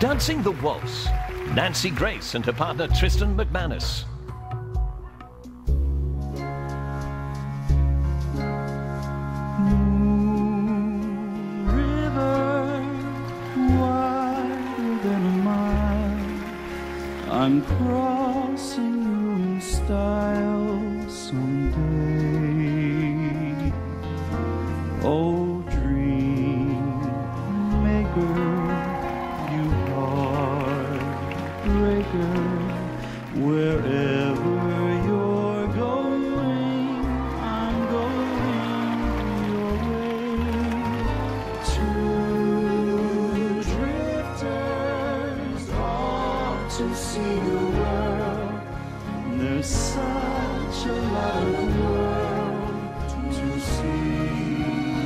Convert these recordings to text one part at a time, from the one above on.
Dancing the Waltz, Nancy Grace and her partner Tristan MacManus. I'm crossing you in style someday. Oh, dream maker, you heartbreaker, wherever you're going, I'm going your way. Two drifters off to see the world. There's such a lot of world to see.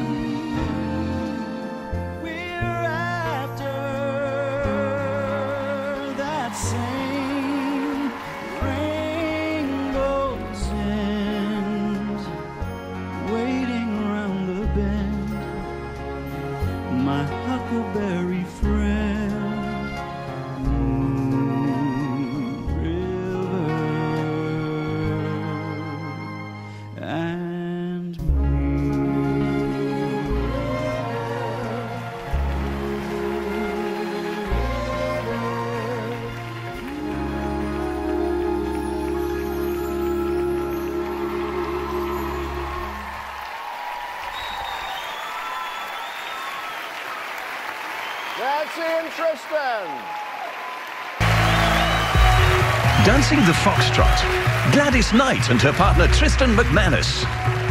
We're after that same rainbow's end, waiting round the bend, my huckleberry friend. Nancy and Tristan. Dancing the Foxtrot, Gladys Knight and her partner Tristan MacManus.